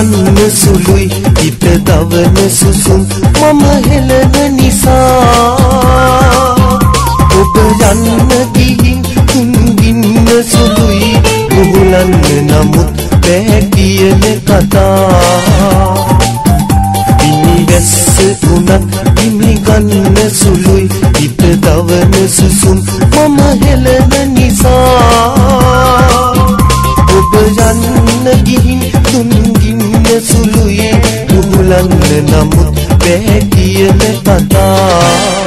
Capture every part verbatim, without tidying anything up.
ගන්න සුළුයි හිත දවන සුසුම් මම හෙළන නිසා ඔබ යන්න ගිහින් තුන්ගින්න සුළුයි මුහුලන්න නමුත් බෑ කියන කතා ඉනි වැස්ස උනත් ඉනි ගන්න සුළුයි හිත දවන සුසුම් මම හෙළන නිසා ඔබ යන්න ගිහින් තුන්ගින්න සුළුයි මුහුලන්න නමුත් බෑ කියන කතා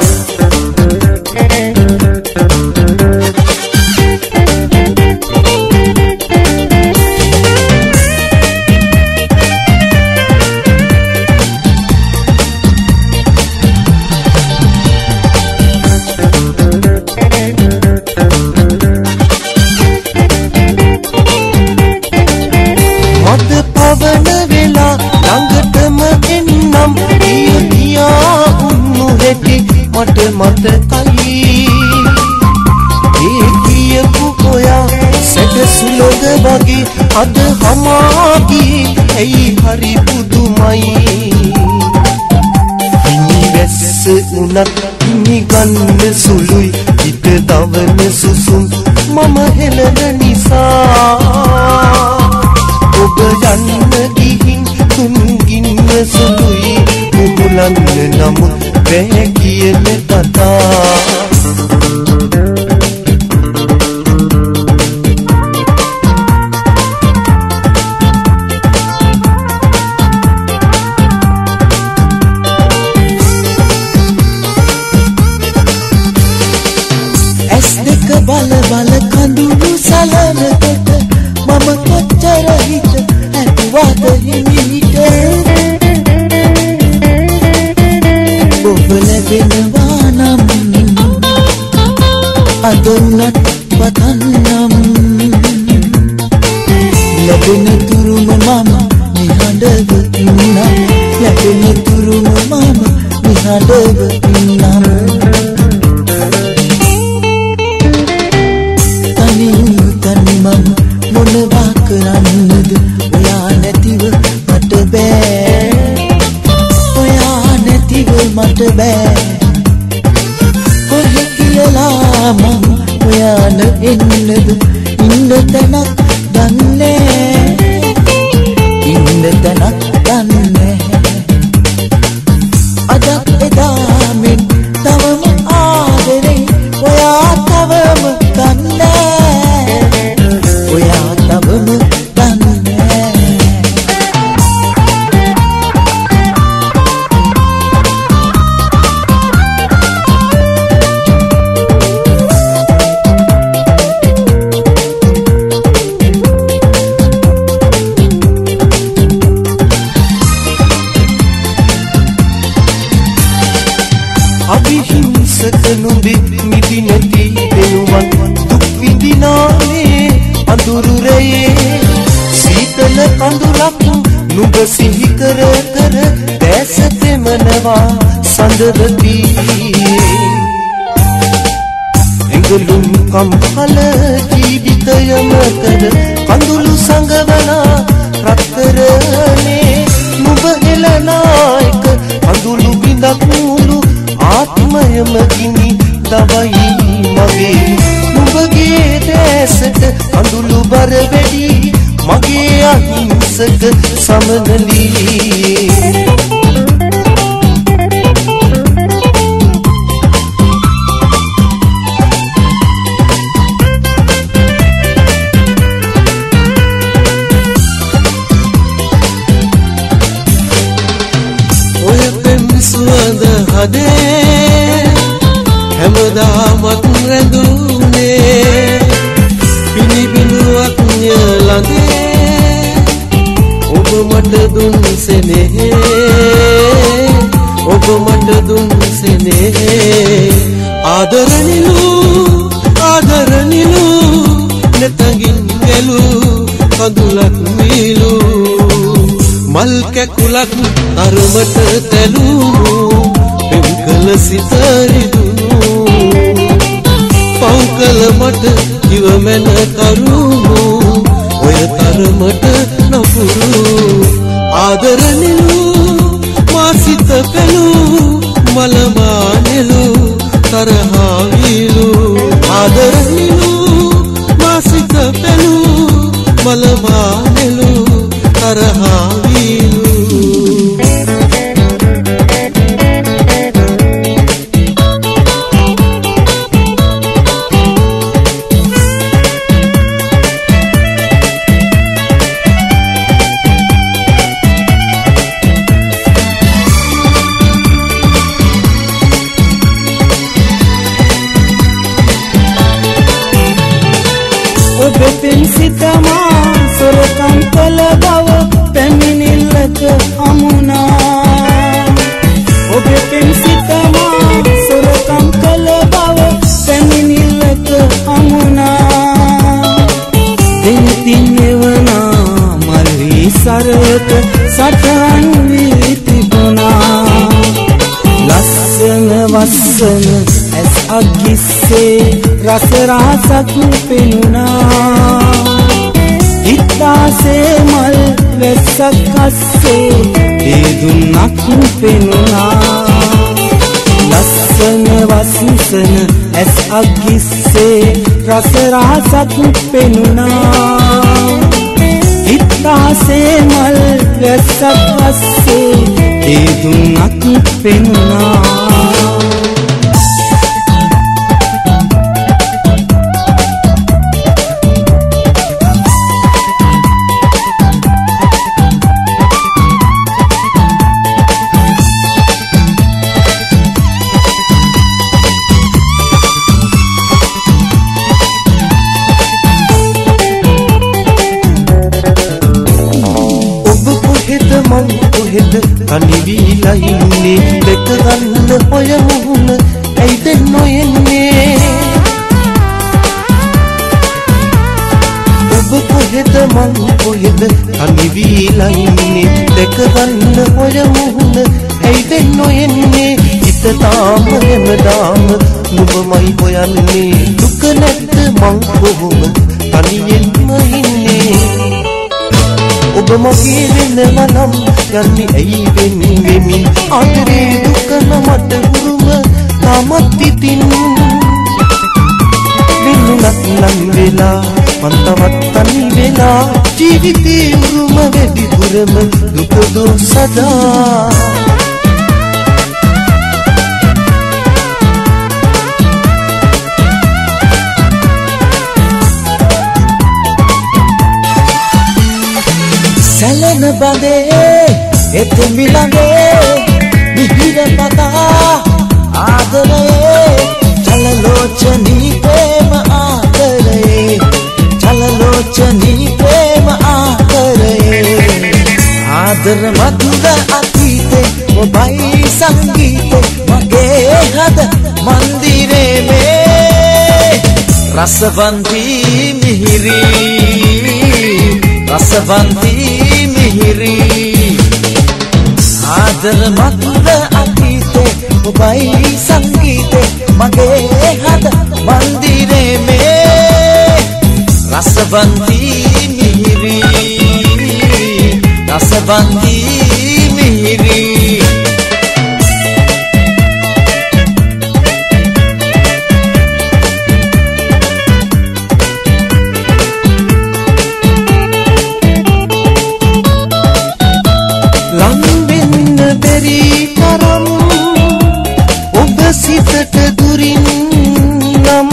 මට මතකයි ඒ කියපු ඔයා සැක සුලද වගේ අද හමාගී ඇයි හරි පුදුමයි ඉනි වැස්ස උනත් ඉනි ගන්න සුළුයි හිත දවන සුසුම් මම හෙළන නිසා ඔබ යන්න ගිහින් තුන්ගින්න සුළුයි මුහුලන්න නමුත් බෑ කියන කතා ඇස් දෙක බල බල කඳුළු සලනකොට මම කොච්චර හිත ඇතුවාද හිමිට ඔබ ලැබෙනවා නම් අදොන්නත් පතන්නම් ලැබෙන තුරුම මම නිහඬව ඉන්නම් ලැබෙන තුරුම මම නිහඬව ඉන්නම් තනින් තනි මම මොනවා කරන්නද ඔයා නැතිව මට බෑ මට බෑ කොහෙ කියලා මම හොයන එන්නද ඉන්න තැනක් දන්නේ ඉන්න තැනක් දන්නේ අදක් එදා මෙන් තවම ආදරේ ඔයා තවම දන්නේ ඔයා තවම අවිහිංසක නුඹි මිදි නැති දෙනුමක් දුක් විඳිනානේ අඳුරු රැයේ සීතල කඳුලක් නුඹ සිහි කර කර දැස තෙමනවා සඳවති එංගලුම් කම්හල ජීවිතයම කර කඳුළු සංගවනා රත්තරනේ නුඹ හෙළනායක කඳුළු බිඳක් මුළු ආත්මයම ගිනි දවයි මගේ නුඹගේ දැසට අඳුළු බර වැඩි මගේ අහිංසක සමනලී ඔය පෙම් සුවඳ හදේ හැමදාමත් රැඳුනේ පිළිබිඹුවක් ළඟේ ඔබ මට දුන් සෙනෙහේ ඔබ මට දුන් සෙනෙහේ ආදරණිලු ආදරණිලු නැතගින් ගැලු කඳුලක් මීලු මල් කැකුලක් අරමට තැලුණු පෙම්කල සිතරිදුණු පව්කල මට ඉවමැන කරුණු ඔය තරමට නපුරු ආදරණිලු මාසිත පෙළු මලමානෙලු තරහාවිලු ආදරණිලු මාසිත පෙළු මලමානෙලු තරහාවිලු ඔබෙන් සිතමා සොරකම් කළ බව පැමිණිල්ලක හමුනා ඔබෙන් සිතමා සොරකම් කළ බව පැමිණිල්ලක හමුනා දෙනිතින් එවනා මල්වි සරක සටහන් වී තිබුණා ලස්සන වස්සන ඇස් අගිස්සේ රස රහසක් පෙනුණා ඉත්තාසේ මල් වැස්සක් අස්සේ හේදුන්නක් පෙනුණා ලස්සන වස්සන ඇස් අගිස්සේ රස රහසක් පෙනුණා ඉත්තාසේ මල් වැස්සක් අස්සේ හේදුන්නක් පෙනුණා මං කොහෙද තනිවිලා ඉන්නේ දෙක ගන්න හොයමුන ඇයිද නොයන්නේ ඔබ කොහෙද මං කොහෙද තනිවිලා ඉන්නේ දෙක ගන්න හොයමුන ඇයිද නොයන්නේ හිත තාම හැමදාම නුඹමයි හොයන්නේ දුක නැද්ද මං කොහොම තනියෙන්ම ඉන්නේ ඔබ මගේ වෙනවා නම් යන්නේ ඇයි වෙන්නේ වෙමින් ආදරේ දුක මට උරුම තාමත් ඉතින් වෙනුනක් නම් වෙලා මන්තවත් තනි වෙලා ජීවිතේ උරුම වැඩිපුරම දුක දෝ සදා සැලෙන බඳේ එතෙමි ළඟේ මිහිර පතා ආදරේ චලලෝචනී ප්‍රේම ආදරේ චලලෝචනී ප්‍රේම ආදරේ ආදර මధుර අතීතේ ඔබයි සංගීතේ මගේ හද මන්දිරේ මේ රසවන්ති මිහිරි රසවන්ති මිහිරි ආදර මధుර අතීතේ ඔබයි සංගීතේ මගේ හද මන්දිරේ මේ රසවන්ති මිහිරි රසවන්ති මිහිරි සිතට දුරින් නම්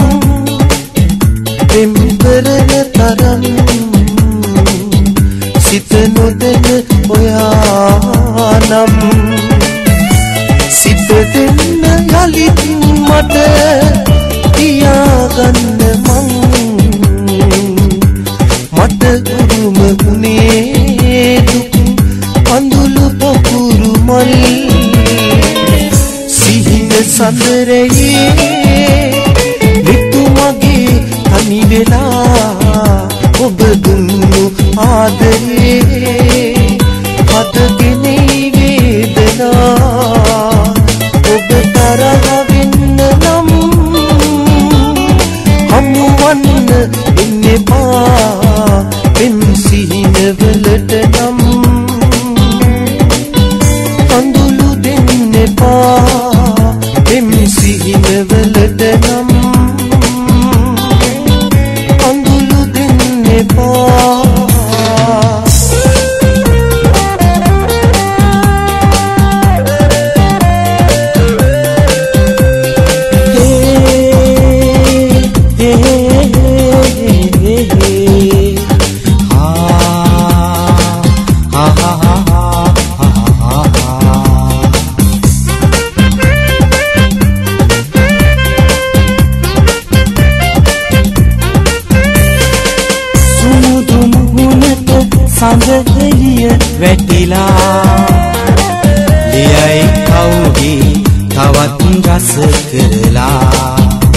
පෙම්බරන තරම් සිත නොදෙන ඔයා නම් සිත දෙන්න යලිත් මට තියාගන්න මං මට උරුම වුණේ දුක් අඳුළු පොකුරු මල් සඳරයේ නිතුමගේ තනි වෙලා ඔබ දුන්නු ආදරේ හදගෙන වේදනා ඔබ තරහ වෙන්න නම් හමුවන්න එන්න එපා පෙම් සිහිනවලට නම් සඳ එළිය වැටිලා ලියයි කවුගේ තවත් රස කරලා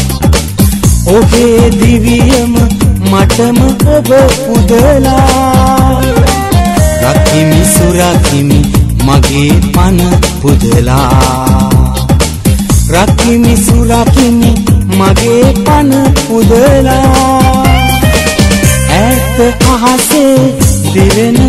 ඔබේ දිවියම මටම ඔබ පුදලා රකිමි සුරකිමි මගේ පන පුදලා රකිමි සුරකිමි මගේ පන පුදලා ඈත අහසේ දිවෙන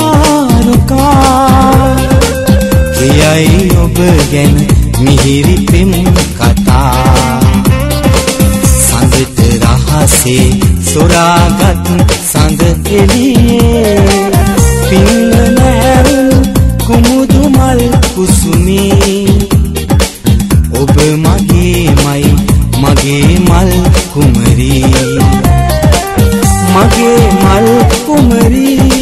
තාරුකා කියයි ඔබ ගැන මිහිරි පෙම් කතා සඳට රහසේ සොරාගත් සඳ එළියේ පින්න නැවුණු කුමුදු මල් කුසුමේ ඔබ මගේමයි මගේ මල් කුමරී මගේ මල් කුමරී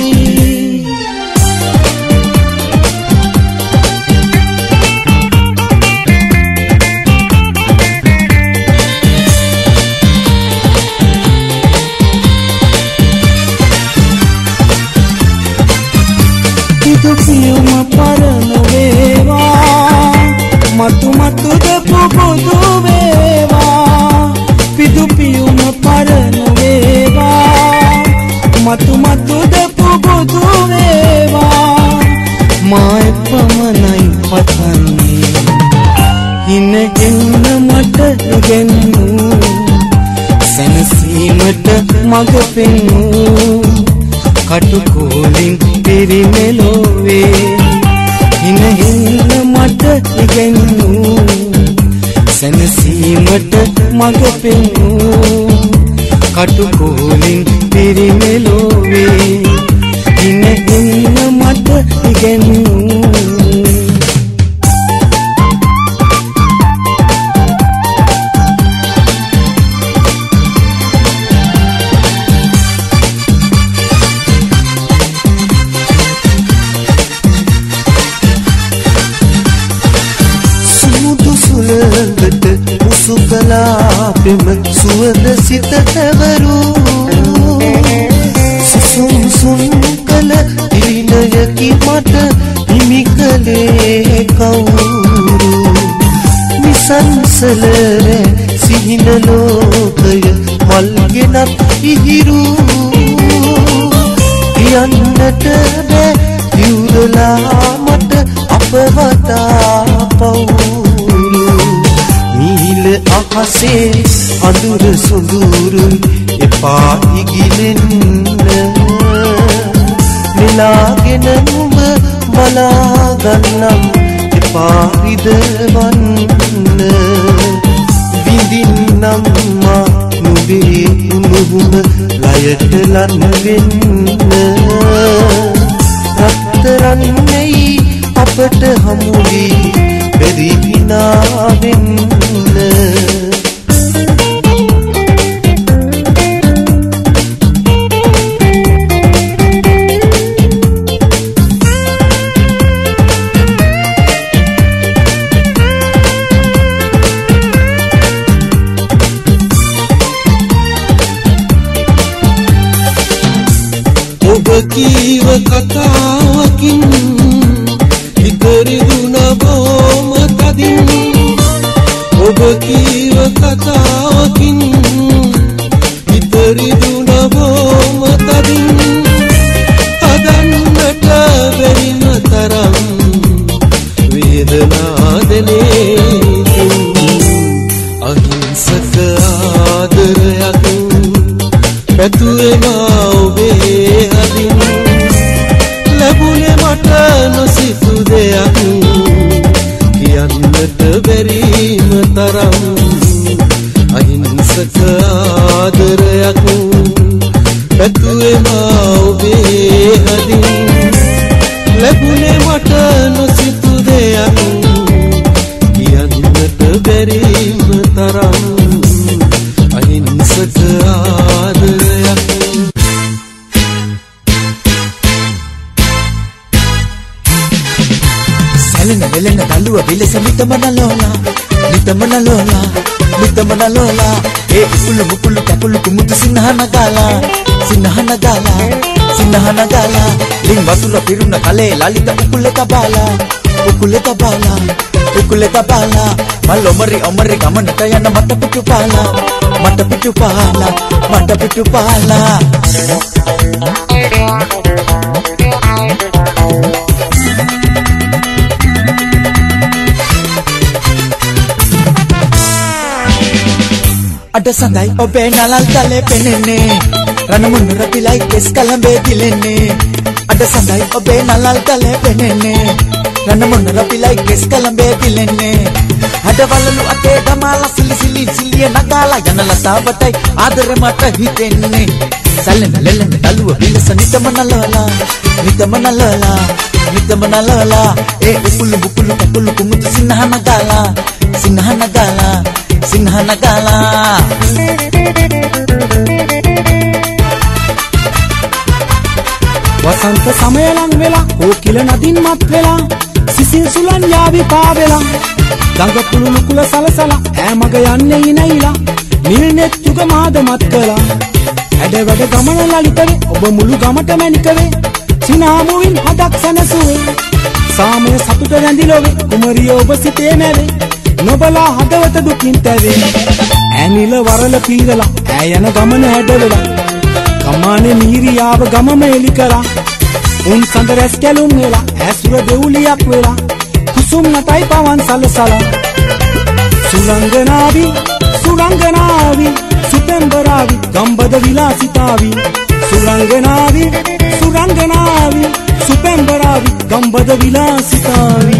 පිදු පියුම පරණ වේවා මතු මතුද පුබුදු වේවා පිදු පියුම පරණ වේවා මතු මතුද පුබුදු වේවා මා එපමණයි පතන්නේ හින එන්න මට ගෙන්නු සැනසීමට මඟ පෙන්නු කටුකෝලින් පිරිමෙලොවේ හින එන්න මට ගෙන්නු සැනසීමට මඟ පෙන්නු කටුකෝලින් පිරිමෙලොවේ හින එන්න මට ගෙන්නු සුකලා පෙම සුවඳ සිත තවරු සුසුම් සුම් කල දිනයකි මට හිමි කලේ කවුරු නිසංසල සිහින ලෝකය මල්ගෙනත් ඉහිරු කියන්නට බෑ දිවුරලා මට අපවතා පවුරු නීල අහසේ අඳුර සුඳුරු එපා ඉගිලෙන්න නෙලාගෙන නුඹ බලා ගන්නම් එපා විදවන්න විඳින්නම් මා නුඹේ උණුහුම ලයට ලන් වෙන්න රත්තරන්නෙයි අපට හමු වී බැරි විනා වෙන්න ඔබ කීව කතාවකින් ඉදිරිදුන බොම තදින් ඔබ කීව කතාවකින් ඉදිරිදුන බොම තදින් හදන්නට බැරිම තරම් වේදනා දෙනේ අහිංසක ආදරයක් පැතුවේ මා ඔබේ හදින් ලැබුණේ මට නොසිතු දෙයක් කියන්නට බැරිම තරම් අහිංසක ආදරයක් පැතුවේ මා ඔබේ හදින් ලැබුණේ මට නොසිතු දෙයක් කියන්නට බැරිම තරම් අහිංසක ආදරයක් සැලෙන වෙලෙන දළුව විලස මිටම නලෝලා నితమన లోలా నితమన లోలా ఏ ఉప్పులు ముప్పులు కప్పులు కుముతు సిన్నహనగాల సిన్నహనగాల సిన్నహనగాల లింగ్ వసుల పిరున్న కలే లలిత ఉప్పులే కబాల ఉప్పులే కబాల ఉప్పులే కబాల మల్లొమరి ఒమరి గమనట యన్న మట్ట పిట్టు పాల మట్ట పిట్టు పాల మట్ట పిట్టు పాల Ada sandai obe nalal tale penene Ranamun rapilai kes kalambe dilene Ada sandai obe nalal tale penene Ranamun rapilai kes kalambe dilene Ada valalu ate damala sili sili sili nagala yanala sabatai adare mata hitenne Salena lelena daluwa bilasa nitamana lala nitamana lala nitamana lala eh upulu bukulu kapulu kumutu sinahana gala sinahana gala sinahana gala වසන්ත සමයලන් වෙලා ඕකිල නදින් මත් වෙලා සිසිල් සුලන් යාවි පාවෙලා ගඟ පුළුණු කුල සලසලා ඈ මග යන්නේ ඉනයිලා නිල් නෙත් යුග මාද මත් කළා හැඩ වැඩ ගමන ලලිතවේ ඔබ මුළු ගමට මැනිකවේ සිනාමුවින් හදක් සැනසුවේ සාමය සතුට රැඳිලොවේ කුමරිය ඔබ සිතේ නැවේ නොබලා හදවත දුකින් තැවේ ඈනිල වරල පීරලා ඈ යන ගමන හැඩවෙලා කමානේ මීරියාව ගමම එලි කරා උන් සඳ රැස් කැලුම් වෙලා ඇසුර දෙවුලියක් වෙලා කුසුම් නටයි පවන් සලසලා සුරංගනාවි සුරංගනාවි සුතෙම්බරාවි ගම්බද විලාසිතාවි සුරංගනාවි සුරංගනාවි සුතෙම්බරාවි ගම්බද විලාසිතාවි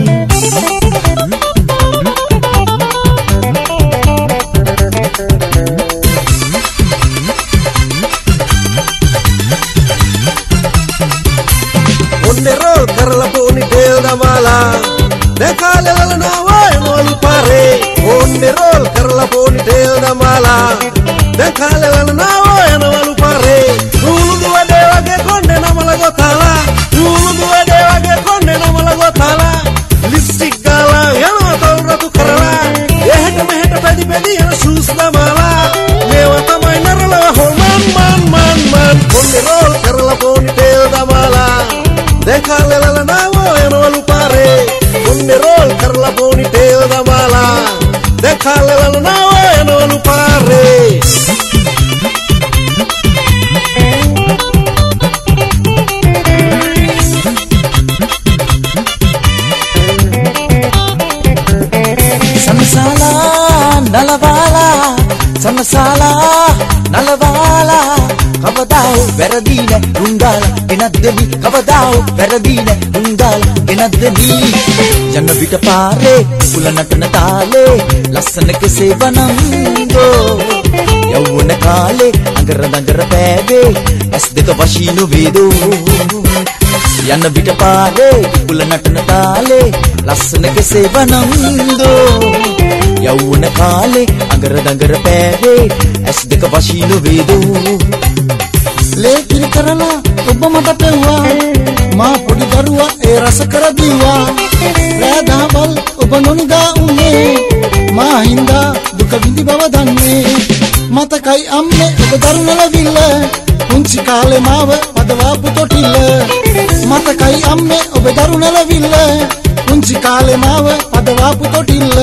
Roll karla poni del da mala dekale la na way non pare onne roll karla poni del da mala dekale la na way non pare ulu duwa de wage konde na mala gotala ulu duwa de wage konde na mala gotala lipstick gala yana tawra tu karla ehta mehta pedi pedi yana shoes da mala mewa tamai narala ho man man man man onne roll karla poni del da mala dekale la na way non pare onne roll karla poni del da mala dekale la na way non pare Samasala nalavala samasala nalavala kavadao veradine undala enaddevi kavadao veradine undala enaddevi janna vita pare pula natana tale lassana ke sevanando yawuna kale angara dangara peve as deka washinu vedo yanna vita pare pula natana tale lassana ke sevanando yawuna kale angara dangara peve as deka washinu vedo ලේකිරි කරලා ඔබ මට පෙව්වා මා පොඩි දරුවා ඒ රස කර දීවා රෑ දහවල් ඔබ නොනිදා උනේ මා හින්දා දුක විඳි බව දන්නේ මතකයි අම්මේ ඔබ දරුණලවිල්ල පුංචි කාලේ මාව පදවාපු තොටිල්ල මතකයි අම්මේ ඔබ දරුණලවිල්ල පුංචි කාලේ මාව පදවාපු තොටිල්ල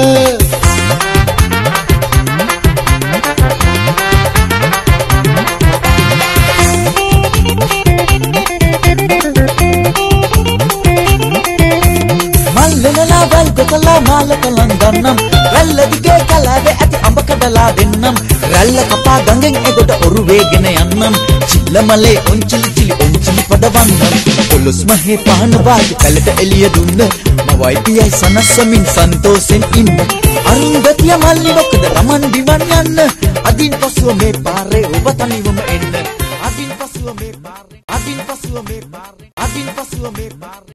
Kala mala kalandanam ralla dige kalave ati amba kadala dennam ralla kapa gangen egoda oru wegena yannam chillamale onchili chili onchili padavannam polus mahe pahana waage kalata eliya dunna mawai piyai sanassamin santosen inna arundatiya malli mokada raman diwan yanna adin pasuwa me pare oba taniwama enna adin pasuwa me pare adin pasuwa me pare adin pasuwa me pare